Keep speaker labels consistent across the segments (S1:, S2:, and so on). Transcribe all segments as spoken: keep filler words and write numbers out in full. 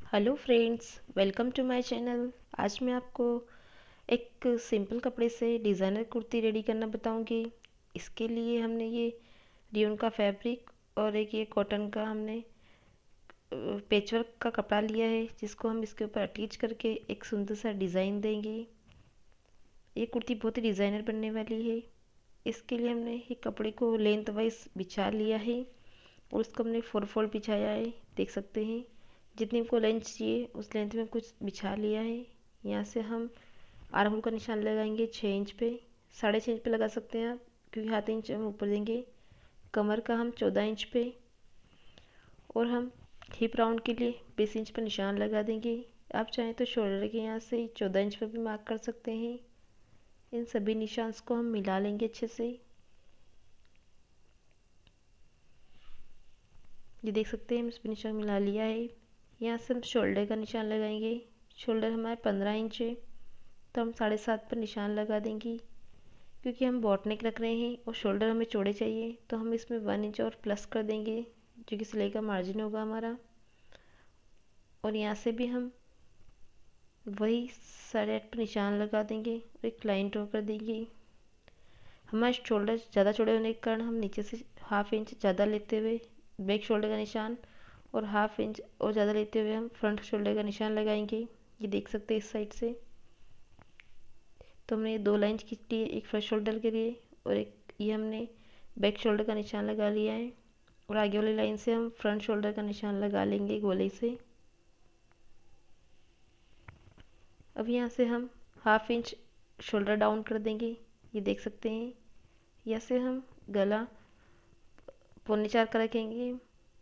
S1: Hello friends, welcome to my channel. आज मैं आपको एक सिंपल कपड़े से डिज़ाइनर कुर्ती रेडी करना बताऊंगी। इसके लिए हमने ये रियोन का फैब्रिक और एक ये कॉटन का हमने पेचवर्क का कपड़ा लिया है, जिसको हम इसके ऊपर अटैच करके एक सुंदर सा डिज़ाइन देंगे। ये कुर्ती बहुत ही डिज़ाइनर बनने वाली है। इसके लिए हमने ये कपड़े को लेंथ वाइज बिछा लिया है और उसको हमने फोर फोल्ड बिछाया है। देख सकते हैं जितनी हमको लेंथ चाहिए उस लेंथ में कुछ बिछा लिया है। यहाँ से हम आर्म होल का निशान लगाएंगे छः इंच पे, साढ़े छः इंच पे लगा सकते हैं आप, क्योंकि हाथ इंच हम ऊपर देंगे। कमर का हम चौदह इंच पे और हम हिप राउंड के लिए बीस इंच पर निशान लगा देंगे। आप चाहें तो शोल्डर के यहाँ से चौदह इंच पर भी मार्क कर सकते हैं। इन सभी निशान को हम मिला लेंगे अच्छे से। ये देख सकते हैं हम इस निशान मिला लिया है। यहाँ से हम शोल्डर का निशान लगाएंगे। शोल्डर हमारे पंद्रह इंच है तो हम साढ़े सात पर निशान लगा देंगे, क्योंकि हम बॉट नेक रख रहे हैं और शोल्डर हमें चौड़े चाहिए, तो हम इसमें वन इंच और प्लस कर देंगे जो कि सिलाई का मार्जिन होगा हमारा। और यहाँ से भी हम वही साढ़े आठ पर निशान लगा देंगे और एक लाइन ड्रॉ कर देंगे। हमारे शोल्डर ज़्यादा चौड़े होने के कारण हम नीचे से हाफ इंच ज़्यादा लेते हुए बैक शोल्डर का निशान और हाफ इंच और ज़्यादा लेते हुए हम फ्रंट शोल्डर का निशान लगाएंगे। ये देख सकते हैं इस साइड से। तो हमने ये दो लाइन खींच ली है, एक फ्रंट शोल्डर के लिए और एक ये हमने बैक शोल्डर का निशान लगा लिया है। और आगे वाली लाइन से हम फ्रंट शोल्डर का निशान लगा लेंगे गोले से। अब यहाँ से हम हाफ इंच शोल्डर डाउन कर देंगे। ये देख सकते हैं। यहाँ से हम गला पौने चार का रखेंगे,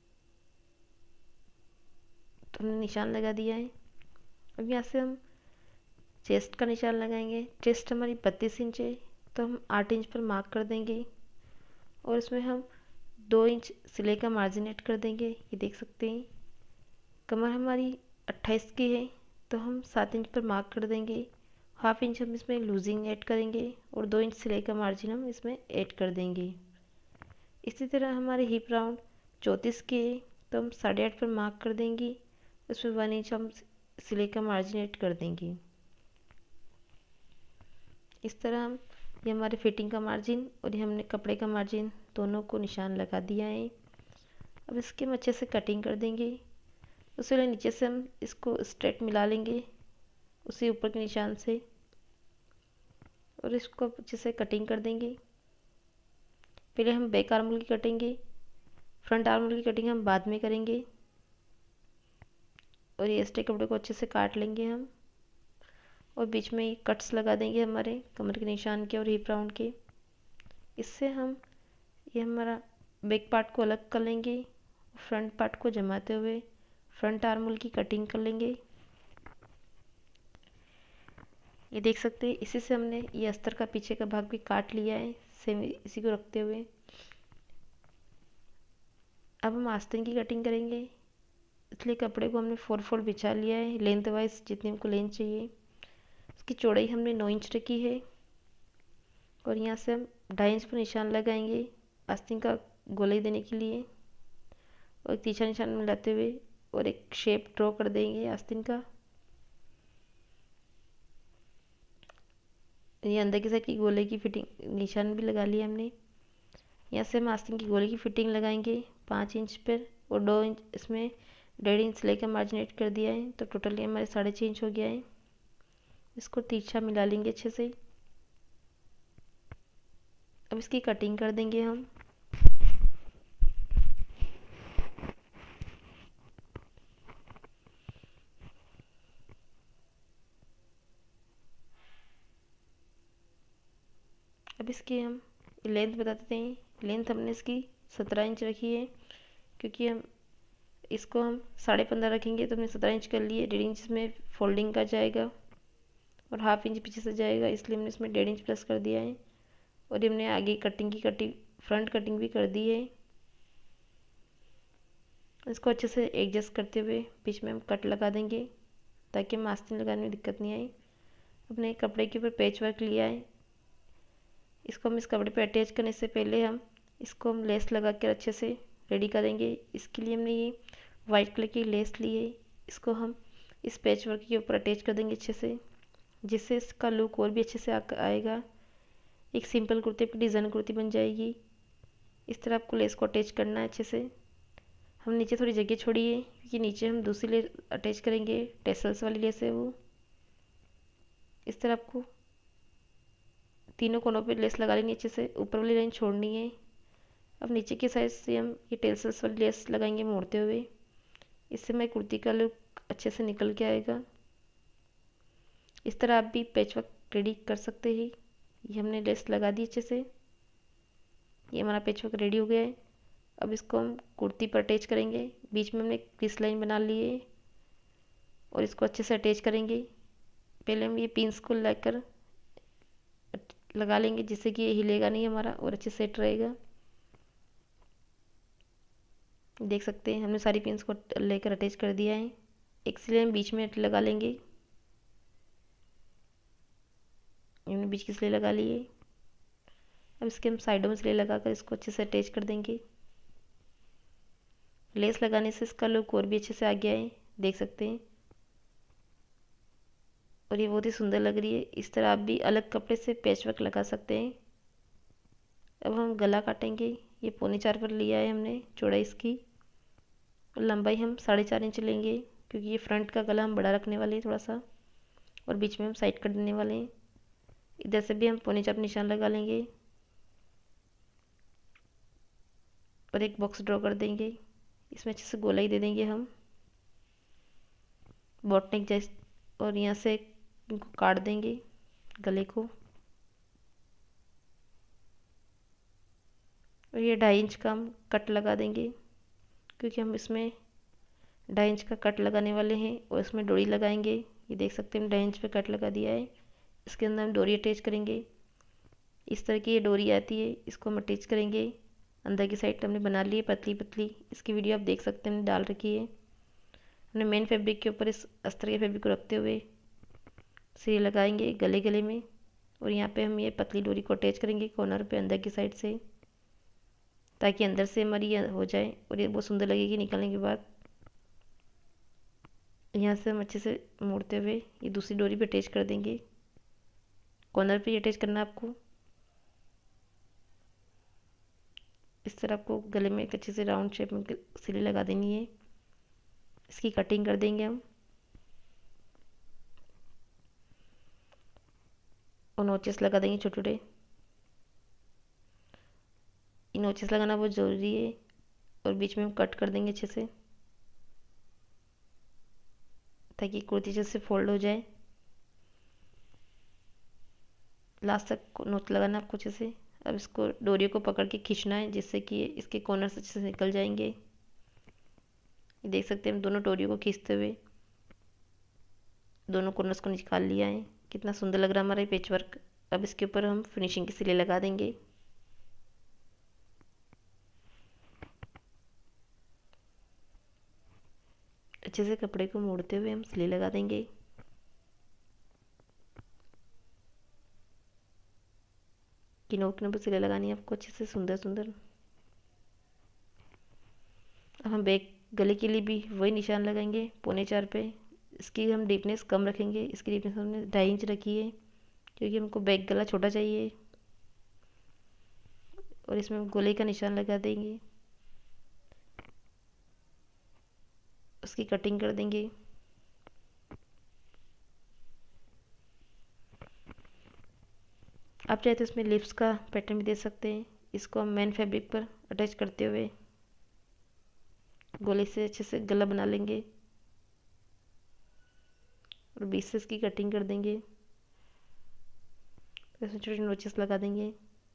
S1: तो हमने निशान लगा दिया है। अब यहाँ से हम चेस्ट का निशान लगाएंगे। चेस्ट हमारी बत्तीस इंच है तो हम आठ इंच पर मार्क कर देंगे और इसमें हम दो इंच सिलाई का मार्जिन ऐड कर देंगे। ये देख सकते हैं। कमर हमारी अट्ठाईस की है तो हम सात इंच पर मार्क कर देंगे। हाफ इंच हम इसमें लूजिंग ऐड करेंगे और दो इंच सिलाई का मार्जिन हम इसमें ऐड कर देंगे। इसी तरह हमारे हिप राउंड चौंतीस के है तो हम साढ़े आठ पर मार्क कर देंगे। उसमें वन इंच हम सिलाई का मार्जिन ऐड कर देंगे। इस तरह हम ये हमारे फिटिंग का मार्जिन और ये हमने कपड़े का मार्जिन दोनों को निशान लगा दिया है। अब इसके हम अच्छे से कटिंग कर देंगे। उसके लिए नीचे से हम इसको स्ट्रेट मिला लेंगे उसी ऊपर के निशान से और इसको अच्छे से कटिंग कर देंगे। पहले हम बैक आर्म होल की कटेंगे, फ्रंट आर्म होल की कटिंग हम बाद में करेंगे। और ये एक्स्ट्रा कपड़े को अच्छे से काट लेंगे हम और बीच में कट्स लगा देंगे हमारे कमर के निशान के और हिप राउंड के। इससे हम ये हमारा बैक पार्ट को अलग कर लेंगे, फ्रंट पार्ट को जमाते हुए फ्रंट आर्म होल की कटिंग कर लेंगे। ये देख सकते हैं। इसी से हमने ये अस्तर का पीछे का भाग भी काट लिया है, सेम इसी को रखते हुए। अब हम आस्तीन की कटिंग करेंगे, इसलिए कपड़े को हमने फोर फोल्ड बिछा लिया है लेंथ वाइज जितनी हमको लेंथ चाहिए। इसकी चौड़ाई हमने नौ इंच रखी है और यहाँ से हम ढाई इंच पर निशान लगाएंगे आस्तीन का गोलाई देने के लिए और एक तीसरा निशान मिलाते हुए और एक शेप ड्रॉ कर देंगे आस्तीन का। ये अंदर की साइड की गोले की फिटिंग निशान भी लगा लिया हमने। यहाँ से हम आस्तीन की गोले की फिटिंग लगाएंगे पाँच इंच पर और दो इंच इसमें डेढ़ इंच सिलाई का मार्जिन ऐड कर दिया है, तो टोटली हमारे साढ़े छः इंच हो गया है। इसको तिरछा मिला लेंगे अच्छे से। अब इसकी कटिंग कर देंगे हम। अब इसकी हम लेंथ बता देते हैं। लेंथ हमने इसकी सत्रह इंच रखी है, क्योंकि हम इसको हम साढ़े पंद्रह रखेंगे तो हमने सत्रह इंच कर लिए। डेढ़ इंच में फोल्डिंग का जाएगा और हाफ इंच पीछे से जाएगा, इसलिए हमने इसमें डेढ़ इंच प्लस कर दिया है। और ये हमने आगे कटिंग की कटिंग फ्रंट कटिंग भी कर दी है। इसको अच्छे से एडजस्ट करते हुए बीच में हम कट लगा देंगे ताकि हम आस्तीन लगाने में दिक्कत नहीं आई। अपने कपड़े के ऊपर पैच वर्क लिया है, इसको हम इस कपड़े पे अटैच करने से पहले हम इसको हम लेस लगा कर अच्छे से रेडी करेंगे। इसके लिए हमने ये वाइट कलर की लेस ली है, इसको हम इस पैच वर्क के ऊपर अटैच कर देंगे अच्छे से, जिससे इसका लुक और भी अच्छे से आएगा। एक सिंपल कुर्ते पर डिज़ाइन कुर्ती बन जाएगी। इस तरह आपको लेस को अटैच करना है अच्छे से। हम नीचे थोड़ी जगह छोड़िए, क्योंकि नीचे हम दूसरी लेस अटैच करेंगे, टेसल्स वाली लेस है वो। इस तरह आपको तीनों कोनों पे लेस लगा लेनी अच्छे से, ऊपर वाली लाइन छोड़नी है। अब नीचे की साइड से हम ये टेसल्स वाली लेस लगाएंगे मोड़ते हुए। इससे हमारी कुर्ती का लुक अच्छे से निकल के आएगा। इस तरह आप भी पैच वर्क रेडी कर सकते हैं। ये हमने लेस लगा दी अच्छे से। ये हमारा पैच वर्क रेडी हो गया है। अब इसको हम कुर्ती पर अटैच करेंगे। बीच में हमने क्रीस लाइन बना ली है और इसको अच्छे से अटैच करेंगे। पहले हम ये पिंस को लेकर लगा लेंगे, जिससे कि ये हिलेगा नहीं हमारा और अच्छे सेट रहेगा। देख सकते हैं हमने सारी पिंस को लेकर अटैच कर दिया है। एक सिलाई हम बीच में लगा लेंगे। हमने बीच की सिलाई लगा ली है। अब इसके हम साइडों में सिलाई लगाकर इसको अच्छे से अटैच कर देंगे। लेस लगाने से इसका लुक और भी अच्छे से आ गया है, देख सकते हैं। और ये बहुत ही सुंदर लग रही है। इस तरह आप भी अलग कपड़े से पैच वर्क लगा सकते हैं। अब हम गला काटेंगे। ये पौने चार पर लिया है हमने चौड़ाई इसकी, और लंबाई हम साढ़े चार इंच लेंगे, क्योंकि ये फ्रंट का गला हम बड़ा रखने वाले हैं थोड़ा सा, और बीच में हम साइड कर देने वाले हैं। इधर से भी हम पौने चार निशान लगा लेंगे और एक बॉक्स ड्रॉ कर देंगे। इसमें अच्छे से गोलाई दे देंगे हम बॉटनेक जैसे, और यहाँ से इनको काट देंगे गले को। और ये ढाई इंच का हम कट लगा देंगे, क्योंकि हम इसमें ढाई इंच का कट लगाने वाले हैं और इसमें डोरी लगाएंगे। ये देख सकते हैं हम ढाई इंच पे कट लगा दिया है। इसके अंदर हम डोरी अटैच करेंगे। इस तरह की ये डोरी आती है, इसको हम अटैच करेंगे। अंदर की साइड हमने बना ली है पतली पतली। इसकी वीडियो आप देख सकते हैं, हमने डाल रखी है। हमने मेन फैब्रिक के ऊपर इस अस्तर के फैब्रिक को रखते हुए सिलाई लगाएंगे गले गले में, और यहाँ पे हम ये पतली डोरी को अटैच करेंगे कॉर्नर पे अंदर की साइड से, ताकि अंदर से हमारी ये हो जाए और ये बहुत सुंदर लगेगी निकालने के बाद। यहाँ से हम अच्छे से मोड़ते हुए ये दूसरी डोरी पे अटैच कर देंगे। कॉर्नर पे अटैच करना आपको। इस तरह आपको गले में एक अच्छे से राउंड शेप में सिलाई लगा देनी है। इसकी कटिंग कर देंगे हम, और नोचेस लगा देंगे छोटे छोटे। ये नोचेस लगाना बहुत ज़रूरी है, और बीच में हम कट कर देंगे अच्छे से, ताकि कुर्ती जैसे फोल्ड हो जाए। लास्ट तक नोच लगाना आपको अच्छे से। अब इसको डोरी को पकड़ के खींचना है, जिससे कि इसके कॉर्नर से अच्छे से निकल जाएंगे। देख सकते हैं हम दोनों डोरियों को खींचते हुए दोनों कॉर्नर्स को निकाल लिया है। कितना सुंदर लग रहा है हमारा ये पैच वर्क। अब इसके ऊपर हम फिनिशिंग की सिलाई लगा देंगे। अच्छे से कपड़े को मोड़ते हुए हम सिलाई लगा देंगे। किनारों किनारों पर सिलाई लगानी है आपको अच्छे से सुंदर सुंदर। अब हम बैक गले के लिए भी वही निशान लगाएंगे पौने चार पे। इसकी हम डीपनेस कम रखेंगे। इसकी डीपनेस हमने ढाई इंच रखी है, क्योंकि हमको बैक गला छोटा चाहिए। और इसमें हम गोले का निशान लगा देंगे, उसकी कटिंग कर देंगे। आप चाहे तो इसमें लिप्स का पैटर्न भी दे सकते हैं। इसको हम मेन फैब्रिक पर अटैच करते हुए गोले से अच्छे से गला बना लेंगे, और बीच से इसकी कटिंग कर देंगे। इसमें छोटे नोचेस लगा देंगे,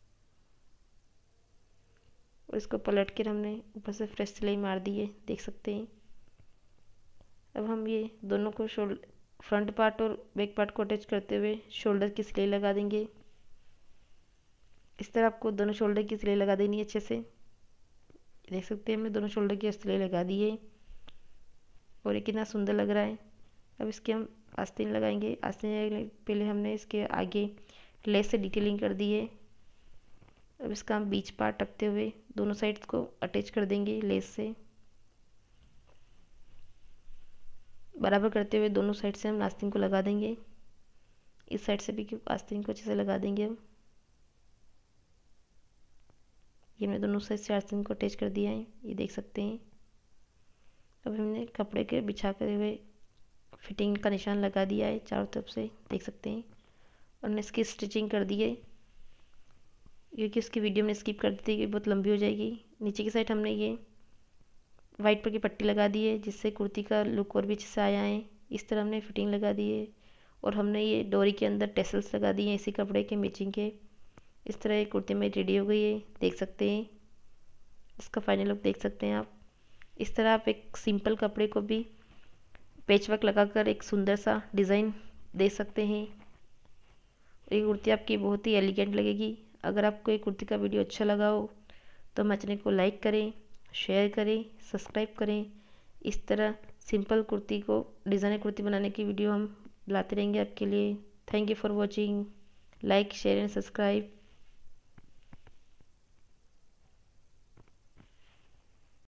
S1: और इसको पलट कर हमने ऊपर से फ्रेश सिलाई मार दी है, देख सकते हैं। अब हम ये दोनों को शोल्डर फ्रंट पार्ट और बैक पार्ट को अटैच करते हुए शोल्डर की सिलाई लगा देंगे। इस तरह आपको दोनों शोल्डर की सिलाई लगा देनी है अच्छे से। देख सकते हैं हमने दोनों शोल्डर की सिलाई लगा दी है, और ये कितना सुंदर लग रहा है। अब इसके हम आस्तीन लगाएंगे। आस्तीन पहले हमने इसके आगे लेस से डिटेलिंग कर दी है। अब इसका हम बीच पार्ट रखते हुए दोनों साइड को अटैच कर देंगे लेस से। बराबर करते हुए दोनों साइड से हम आस्तीन को लगा देंगे। इस साइड से भी आस्तीन को अच्छे से लगा देंगे। अब ये हमने दोनों साइड से आस्तीन को अटैच कर दिया है, ये देख सकते हैं। अब हमने कपड़े के बिछा कर हुए फिटिंग का निशान लगा दिया है चारों तरफ से, देख सकते हैं। और हमने इसकी स्टिचिंग कर दी है, क्योंकि उसकी वीडियो में स्किप कर दी थी, बहुत लंबी हो जाएगी। नीचे की साइड हमने ये वाइट पर की पट्टी लगा दी है, जिससे कुर्ती का लुक और भी अच्छे से आया है। इस तरह हमने फिटिंग लगा दी है और हमने ये डोरी के अंदर टेसल्स लगा दिए हैं इसी कपड़े के मैचिंग के। इस तरह ये कुर्ती में रेडी हो गई है, देख सकते हैं। इसका फाइनल लुक देख सकते हैं आप। इस तरह आप एक सिंपल कपड़े को भी पैचवर्क लगाकर एक सुंदर सा डिज़ाइन दे सकते हैं। ये कुर्ती आपकी बहुत ही एलिगेंट लगेगी। अगर आपको ये कुर्ती का वीडियो अच्छा लगा हो तो हमारे चैनल को लाइक करें, शेयर करें, सब्सक्राइब करें। इस तरह सिंपल कुर्ती को डिज़ाइनर कुर्ती बनाने की वीडियो हम लाते रहेंगे आपके लिए। Thank you for watching. Like share and subscribe.